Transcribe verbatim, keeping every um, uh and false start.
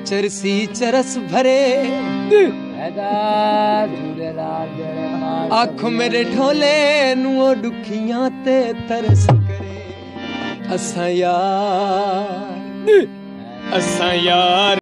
चरसी चरस भरे आँख मेरे ढोले नुओ दुखियां ते तरस करे असां यार असां यार